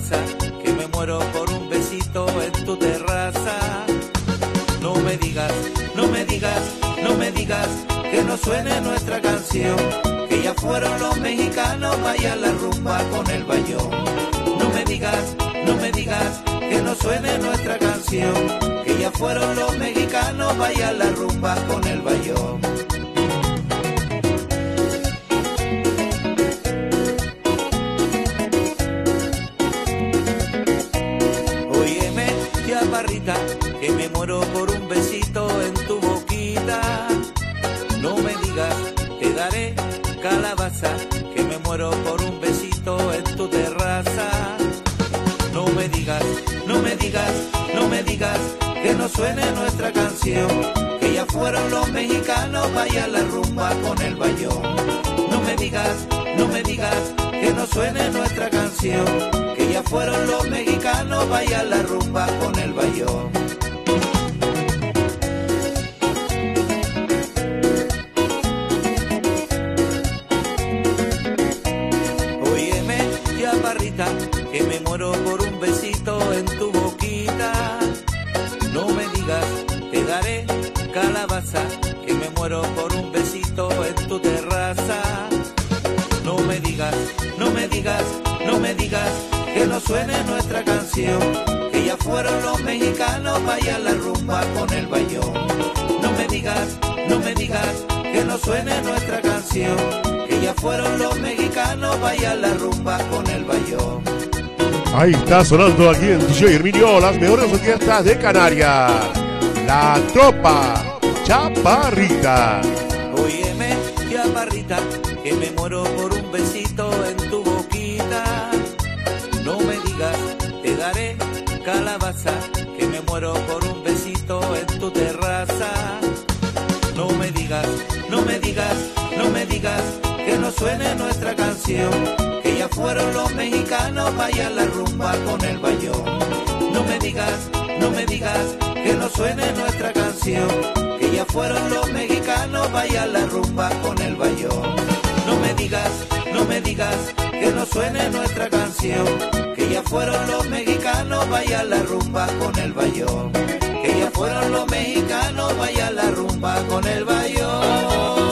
calabaza, que me muero por un besito en tu terraza. No me digas, no me digas, no me digas que no suene nuestra canción, que ya fueron los mexicanos, vaya la rumba con el bayón. No me digas, no me digas que no suene nuestra canción, que ya fueron los mexicanos, vaya la rumba con el bayón. Óyeme, chaparrita, que me muero por un besito en tu boquita. No me digas, te daré calabaza, que me muero por un besito en tu terraza. No me digas, no me digas, no me digas que no suene nuestra canción, que ya fueron los mexicanos, vaya la rumba con el bayón. No me digas, no me digas que no suene nuestra canción, que ya fueron los mexicanos, vaya la rumba con el bayón. Óyeme, chaparrita, que me muero por un besito en tu boquita. No me digas, te daré calabaza, que me muero por un besito en tu terraza. No me digas, no me digas, no me digas que no suene nuestra canción, que ya fueron los mexicanos, vaya la rumba con el bayón. No me digas, no me digas que no suene nuestra canción, que ya fueron los mexicanos, vaya la rumba con el bayón. Ahí está sonando aquí en DJ Herminio las mejores orquestas de Canarias. La Tropa Chaparrita. Óyeme, chaparrita, que me muero por un besito en tu boquita. No me digas, te daré calabaza, que me muero por un besito en tu terraza. No me digas, no me digas, no me digas que no suene nuestra canción, que ya fueron los mexicanos, vaya la rumba con el bayón. No me digas, no me digas que no suene nuestra canción, que ya fueron los mexicanos, vaya la rumba con el bayón. No me digas, no me digas que no suene nuestra canción, que ya fueron los mexicanos, vaya la rumba con el bayón. Que ya fueron los mexicanos, vaya la rumba con el bayón.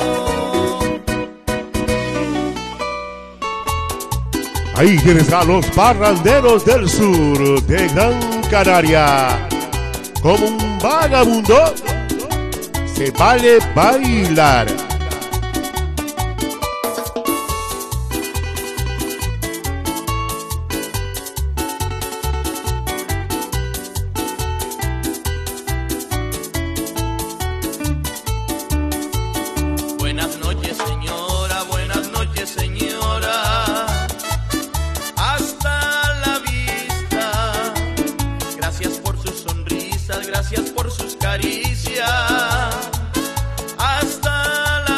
Ahí tienes a los parranderos del sur de Gran Canaria. Como un vagabundo, se vale bailar. Buenas noches, señora, buenas noches, señora. Hasta la vista. Gracias por sus sonrisas, gracias por sus caricias. Hasta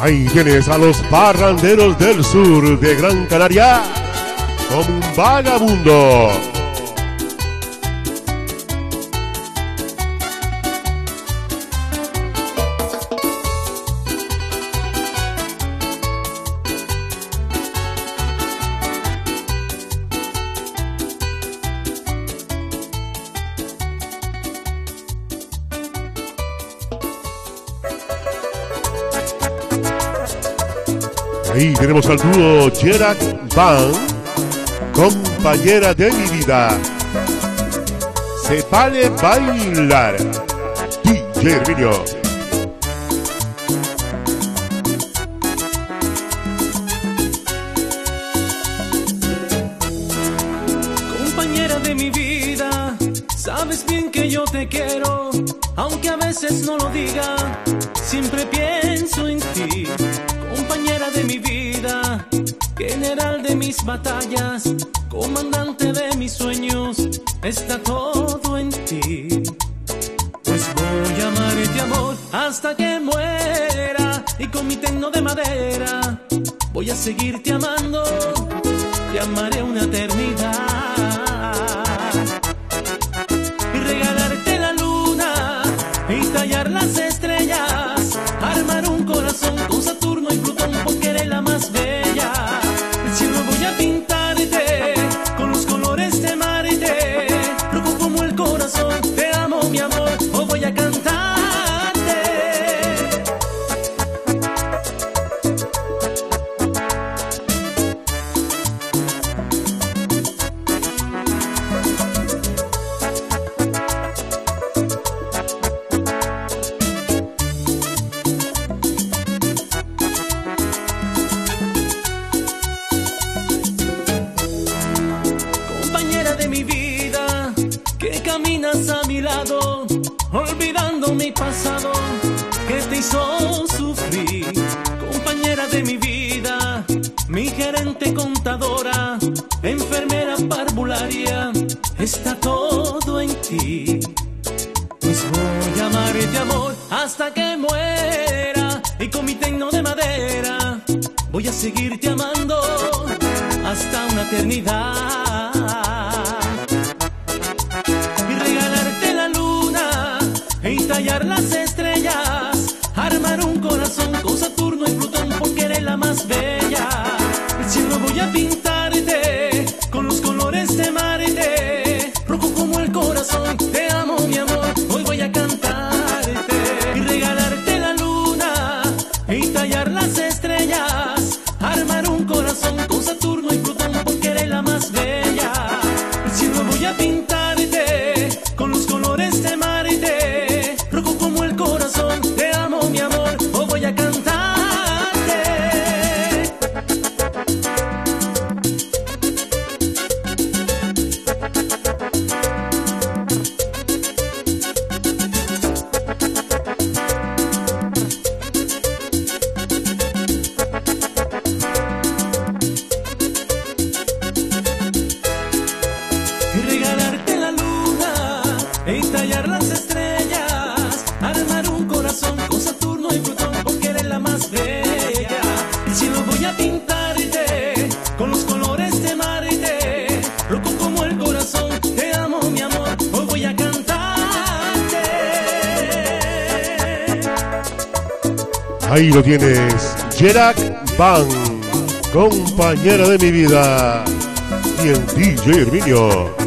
Ahí tienes a los parranderos del sur de Gran Canaria como un vagabundo. Ahí tenemos al dúo Gerard Van, compañera de mi vida. Se vale bailar. DJ Herminio. Compañera de mi vida, sabes bien que yo te quiero, aunque a veces no lo diga, siempre pienso en ti. Compañera de mi vida, general de mis batallas, comandante de mis sueños, está todo en ti. Pues voy a amarte, amor, hasta que muera, y con mi terno de madera voy a seguirte amando, te amaré una eternidad. Y regalarte la luna y tallar las estrellas, armar un corazón con Saturno y Plutón porque eres la más bella. El cielo voy a pintarte con los colores de Marte, loco como el corazón, te amo mi amor, o voy a cantarte. A mi lado, olvidando mi pasado que te hizo sufrir. Compañera de mi vida, mi gerente contadora, enfermera parvularia, está todo en ti. Pues voy a amarte, amor, hasta que muera, y con mi terno de madera voy a seguirte amando hasta una eternidad. Y tallar las estrellas, armar un corazón con Saturno y Plutón porque eres la más bella. El cielo voy a pintarte con los colores de Marte, rojo como el corazón, te amo mi amor, hoy voy a cantarte. Y regalarte la luna y tallar las estrellas, armar un corazón con Saturno y Plutón porque eres la más bella. El cielo voy a pintarte con los colores de Marte, rojo como el corazón, te amo mi amor, o voy a cantarte. Y regalarte la luna y tallar las estrellas, armar un corazón con Saturno y Plutón porque eres la más bella. El cielo voy a pintarte con los colores de Marte, loco como el corazón, te amo mi amor, hoy voy a cantarte. Ahí lo tienes, Gerard Van, compañera de mi vida, y el DJ Herminio.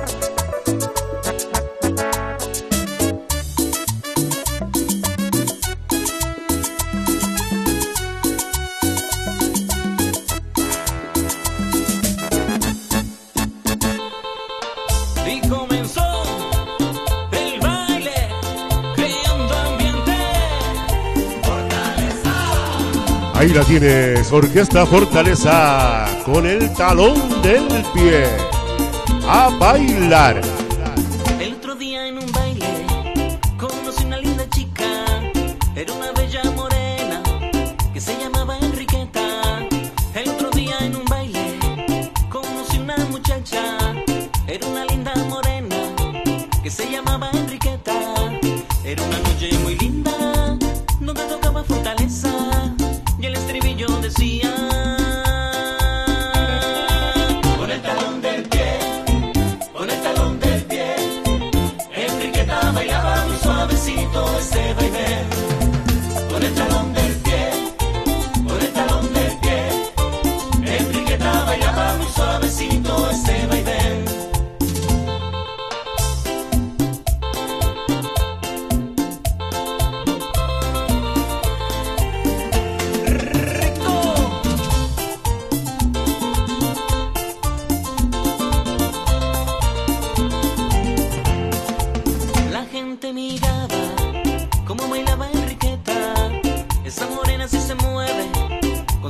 Y comenzó el baile, creando ambiente, Fortaleza. Ahí la tienes, Orquesta Fortaleza, con el talón del pie. A bailar. El otro día en un baile conocí una linda chica, era una bella morena que se llamaba Enriqueta. El otro día en un baile conocí una muchacha, era una linda morena que se llamaba Enriqueta. Era una noche muy linda donde tocaba Fortaleza,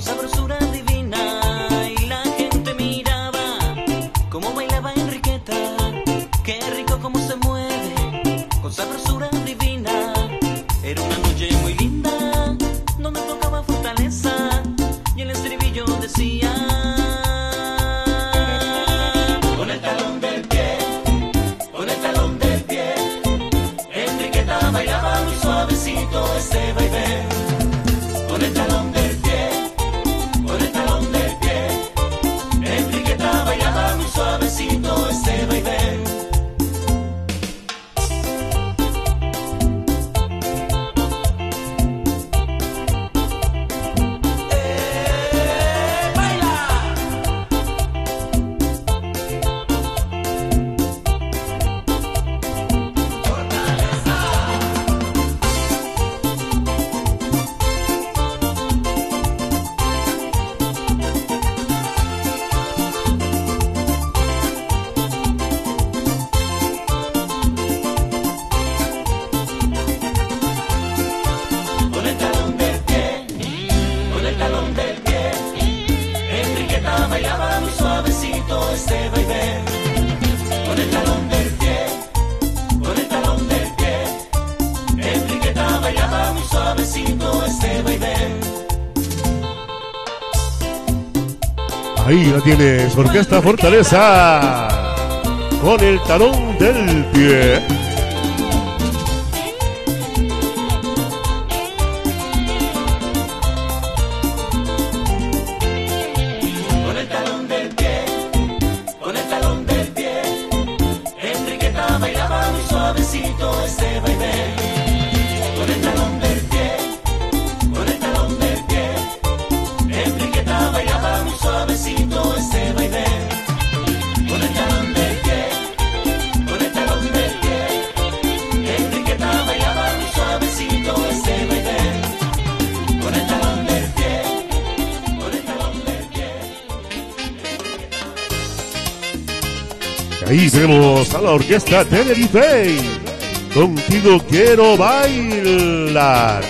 sabrosura divina y la gente miraba cómo bailaba Enriqueta. Qué rico cómo se mueve con sabrosura divina. Era una noche muy linda donde tocaba Fortaleza y el estribillo decía: con el talón del pie, con el talón del pie, Enriqueta bailaba muy suavecito este baile. Con el talón del pie, con el talón del pie, Enriqueta bailaba muy suavecito este baile. Bailaba muy suavecito este baile. Con el talón del pie, con el talón del pie, Enriqueta bailaba muy suavecito este baile. Ahí la tienes, Orquesta Fortaleza, con el talón del pie. Suavecito este baile. Con el talón del pie, con el talón del pie, Enriqueta bailaba muy suavecito este baile. Con el talón del pie, con el talón del pie, Enriqueta bailaba muy suavecito este baile. Con el talón del pie, con el talón del pie. Ahí tenemos a la Orquesta Tenerife. Contigo quiero bailar.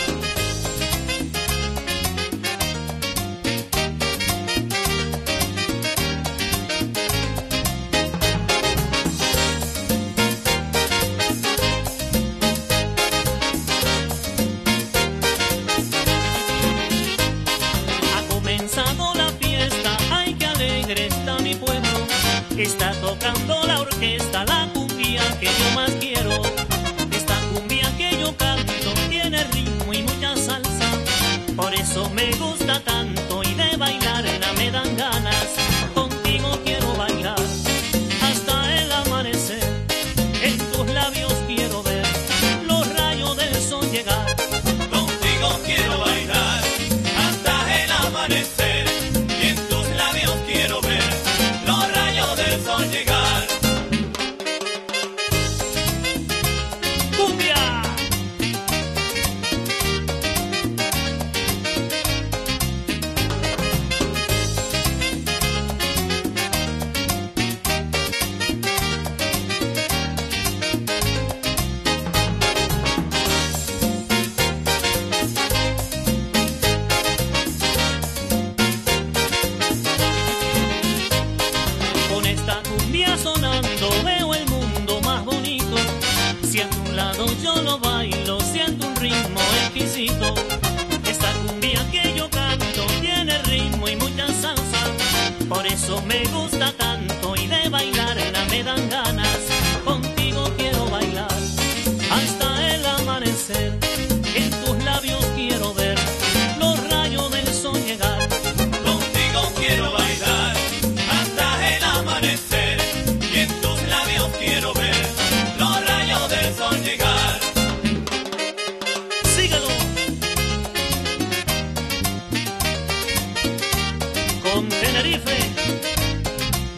Ha comenzado la fiesta, ay qué alegre está mi pueblo. Está tocando la orquesta, la cumbia que yo más quiero. Esta cumbia que yo canto tiene ritmo y mucha salsa. Por eso me gusta tanto y de bailarla me dan ganas. Contigo quiero bailar hasta el amanecer. En tus labios quiero ver los rayos del sol llegar. Contigo quiero bailar hasta el amanecer. Y en tus labios quiero ver los rayos del sol llegar. ¡Cumbia! Con esta cumbia sonando veo el mundo más bonito. Si a tu lado yo lo bailo, siento un ritmo exquisito. Esta cumbia que yo canto tiene ritmo y mucha salsa. Por eso me gusta tanto y de bailarla me dan ganas. Contigo quiero bailar hasta el amanecer. En tus labios quiero ver los rayos del sol llegar. Contigo quiero bailar hasta el amanecer. Y en tus labios quiero ver los rayos del sol llegar. Síguelo. Con Tenerife.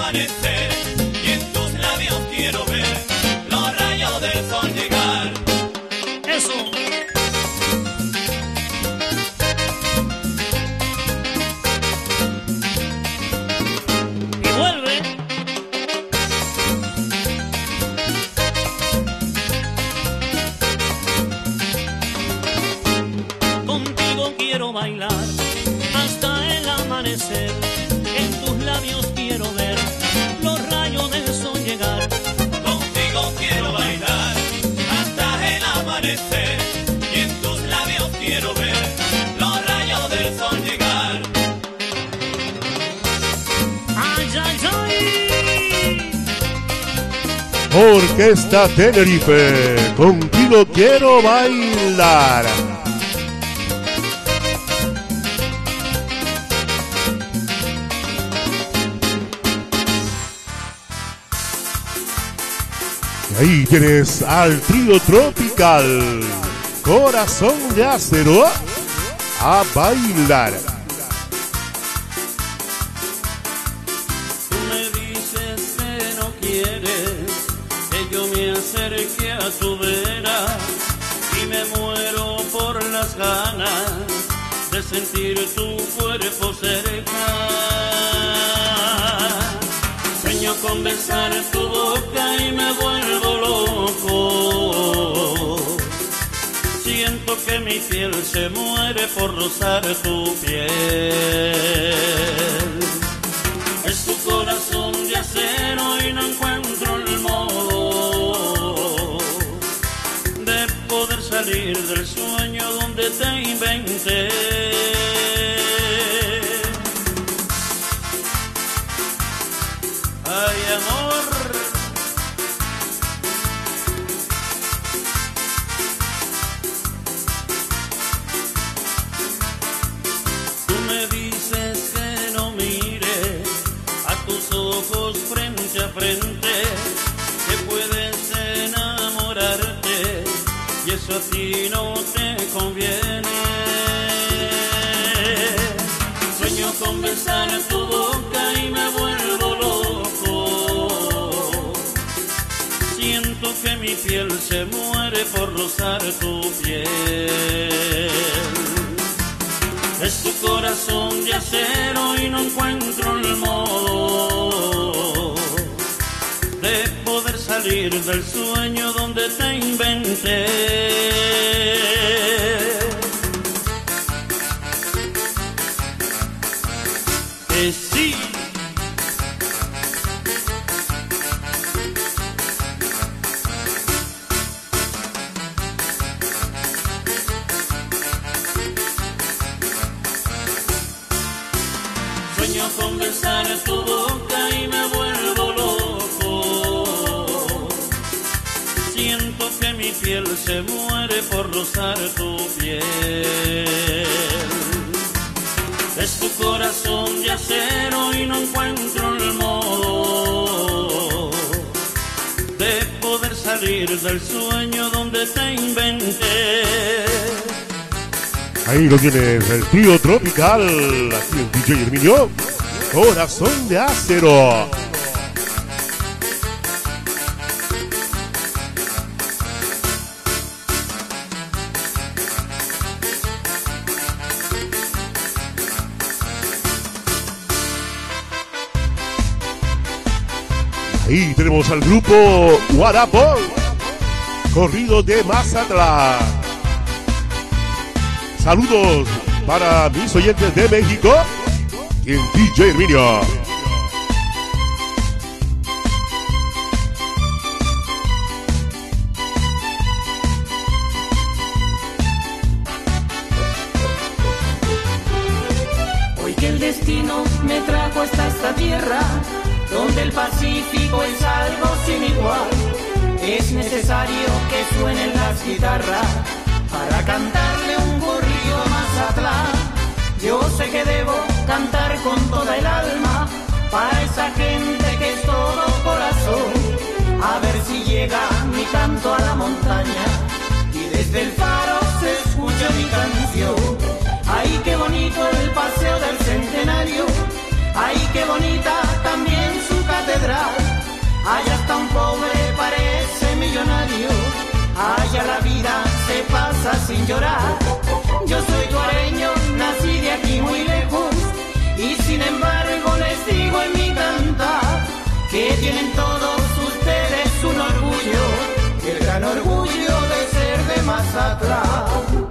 amanecer y en tus labios quiero ver los rayos del sol llegar. Eso. Y vuelve. Contigo quiero bailar hasta el amanecer. En tus labios quiero ver los rayos del sol llegar. Contigo quiero bailar hasta el amanecer y en tus labios quiero ver los rayos del sol llegar. Ay, ay, ay. Orquesta Tenerife, contigo quiero bailar. Y ahí tienes al trío tropical, Corazón de Acero, a bailar. Tú me dices que no quieres que yo me acerque a tu vera y me muero por las ganas de sentir tu cuerpo cerca. Sueño con besar tu boca y me vuelvo loco. Siento que mi piel se muere por rozar tu piel. Es tu corazón de acero y no encuentro el modo de poder salir del sueño donde te inventé. Ay, amor. Tú me dices que no mire a tus ojos frente a frente, que puedes enamorarte y eso a ti no te conviene. Sueño con besar tu boca y me vuelvo loco. Siento que mi piel se muere por rozar tu piel. Es tu corazón de acero y no encuentro el modo de poder salir del sueño donde te inventé. Que sí. Sueño con besar tu boca y me vuelvo loco. Siento que mi piel se muere por rozar tu piel. Es tu corazón de acero y no encuentro el modo de poder salir del sueño donde te inventé. Ahí lo tienes, el trío tropical, aquí en DJ Herminio, Corazón de Acero. Ahí tenemos al grupo Guarapón, corrido de Mazatlán. Saludos para mis oyentes de México y en DJ Herminio. Hoy que el destino me trajo hasta esta tierra, donde el Pacífico es algo sin igual, es necesario que suenen las guitarras para cantarle un corrido a Mazatlán. Yo sé que debo cantar con toda el alma para esa gente que es todo corazón. A ver si llega mi canto a la montaña y desde el faro se escucha mi canción. Ay, qué bonito el paseo del Centenario, ay, qué bonita también su catedral. llorar. Yo soy tuareño, nací de aquí muy lejos, y sin embargo les digo en mi cantar que tienen todos ustedes un orgullo, el gran orgullo de ser de Mazatlán.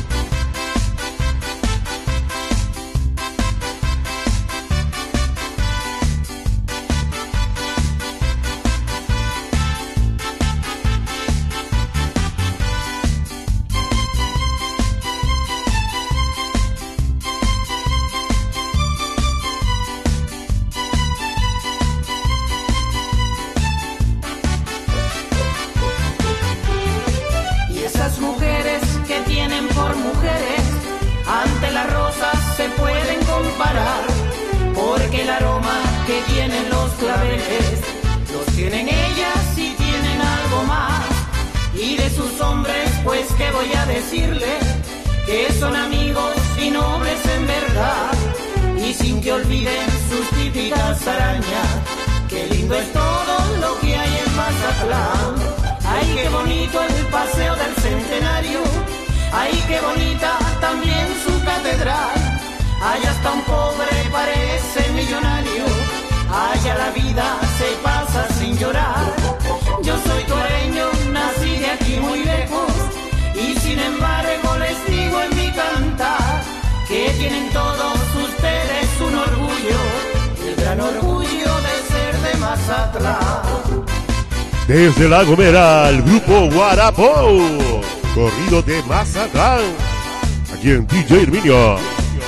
Ante las rosas se pueden comparar, porque el aroma que tienen los claveles los tienen ellas y tienen algo más. Y de sus hombres, pues qué voy a decirle, que son amigos y nobles en verdad, y sin que olviden sus típicas arañas. Qué lindo es todo lo que hay en Mazatlán. Ay, qué bonito el paseo del Centenario. Ay, qué bonita también su catedral. Allá hasta un pobre parece millonario. Allá la vida se pasa sin llorar. Yo soy tuareño, nací de aquí muy lejos, y sin embargo les digo en mi cantar que tienen todos ustedes un orgullo, el gran orgullo de ser de Mazatlán. Desde La Gomera, el grupo Guarapo, corrido de Mazatlán, aquí en DJ Herminio.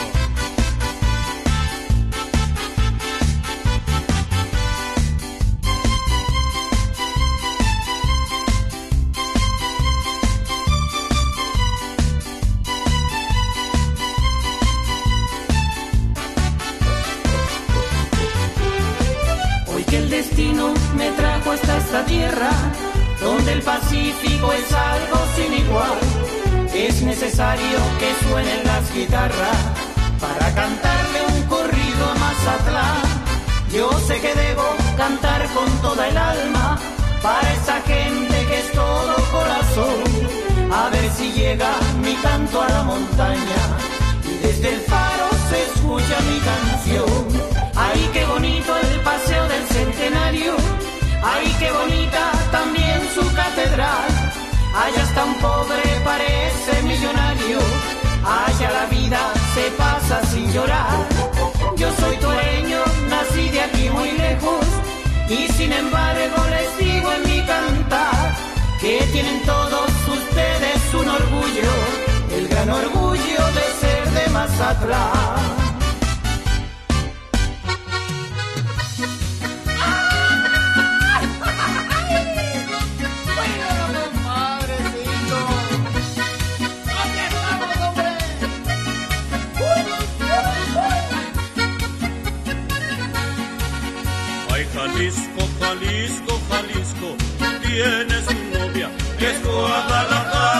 Hoy que el destino me trajo hasta esta tierra, donde el Pacífico es algo sin igual, es necesario que suenen las guitarras para cantarle un corrido a Mazatlán. Yo sé que debo cantar con toda el alma para esa gente que es todo corazón. A ver si llega mi canto a la montaña y desde el faro se escucha mi canción. Ay, qué bonito el paseo del Centenario. Ay, qué bonita también su catedral. Allá está un pobre parece millonario. Allá la vida se pasa sin llorar. Yo soy tuareño, nací de aquí muy lejos, y sin embargo les digo en mi cantar que tienen todos ustedes un orgullo, el gran orgullo de ser de Mazatlán. Jalisco, Jalisco, Jalisco, tienes una novia que es Guadalajara.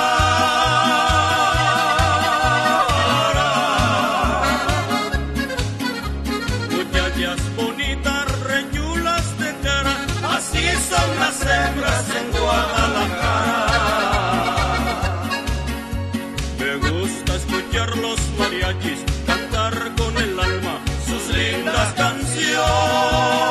Muchachas bonitas, reñulas de cara, así son las hembras en Guadalajara. Me gusta escuchar los mariachis cantar con el alma sus lindas canciones.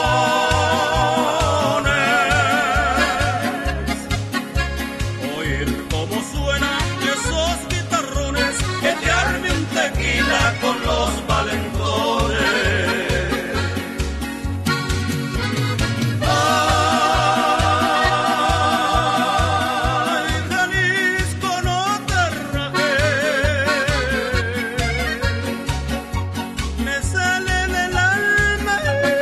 Con los valentones. Ay, Jalisco, no te rajes, me sale del alma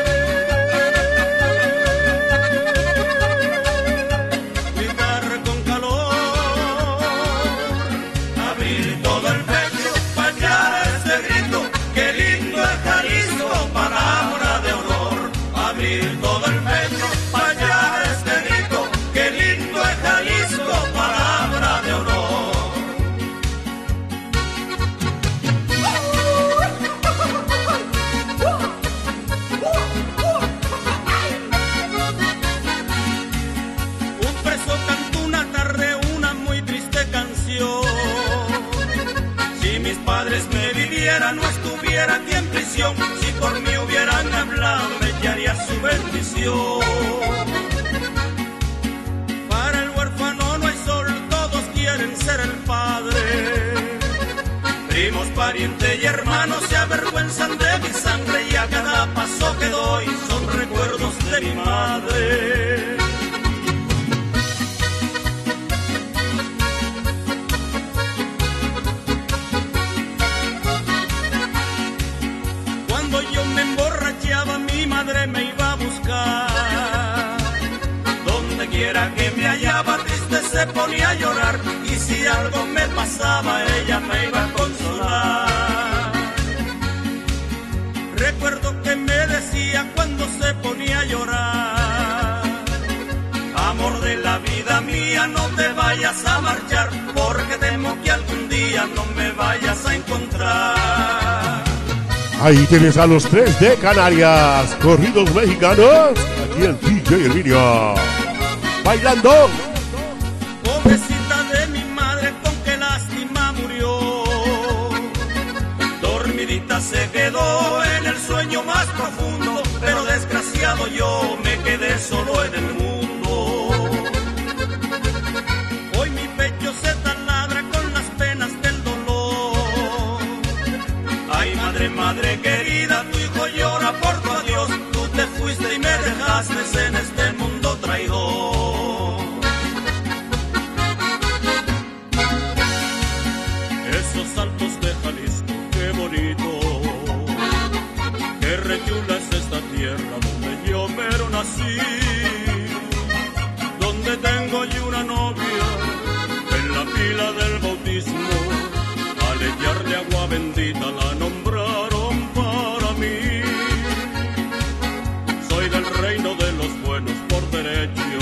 gritar con calor, abrir todo el pecho para hallar ese grito. Qué lindo es Jalisco, palabra de honor. Abrir todo el pecho para hallar este grito. Qué lindo es Jalisco, palabra de honor. Un preso cantó una tarde una muy triste canción. ya no estuviera aquí en prisión, si por mí hubieran hablado me echaría su bendición. Para el huérfano no hay sol, todos quieren ser el padre. Primos, parientes y hermanos se avergüenzan de mi sangre y a cada paso que doy son recuerdos de mi madre. Cuando yo me emborrachaba mi madre me iba a buscar. Donde quiera que me hallaba triste se ponía a llorar y si algo me pasaba ella me iba a consolar. Recuerdo que me decía cuando se ponía a llorar: amor de la vida mía, no te vayas a marchar, porque temo que algún día no me vayas a encontrar. Ahí tienes a los tres de Canarias, corridos mexicanos, aquí en DJ Herminio, bailando. Pobrecita de mi madre, con qué lástima murió. Dormidita se quedó en el sueño más profundo, pero desgraciado yo me quedé solo en el mundo. Hoy mi pecho se taladra con las penas del dolor. Ay, madre, madre querida, tu hijo llora por tu adiós. Tú te fuiste y me dejaste en este mundo traidor. Esos altos de Jalisco, qué bonito, qué re chula es esta tierra donde yo mero nací, donde tengo yo una novia en la pila del bautismo, al echarle agua bendita la nombraron para mí. Soy del reino de los buenos por derecho,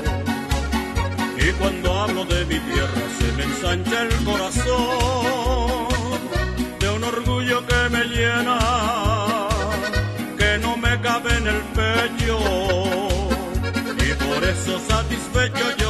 y cuando hablo de mi tierra se me ensancha el corazón de un orgullo que me llena, que no me cabe en el pecho, y por eso satisfecho